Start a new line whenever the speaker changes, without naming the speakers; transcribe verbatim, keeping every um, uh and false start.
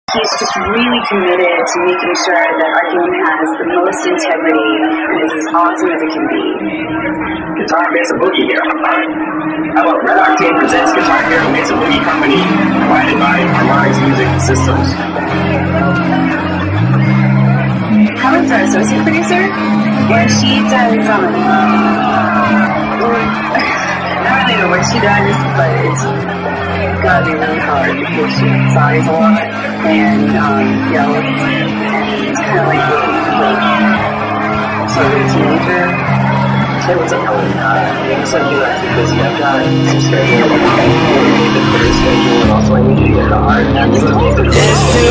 he's just really committed to making sure that our game has the most integrity and is as awesome as it can be.
Guitar Makes a Boogie here. How about Red Octane presents Guitar Hero Makes a Boogie Company, provided by Harmonix Music Systems.
Helen's our associate producer, and she does, um, I don't really know what she does, but it's gotta be really hard because she sighs a lot and um, yells, and it's kind of like like sort of a teenager.
Hey, what's up, Helen? Uh, it looks like you left because I've got some schedule, the Twitter schedule, and also I need you to get the art. And this is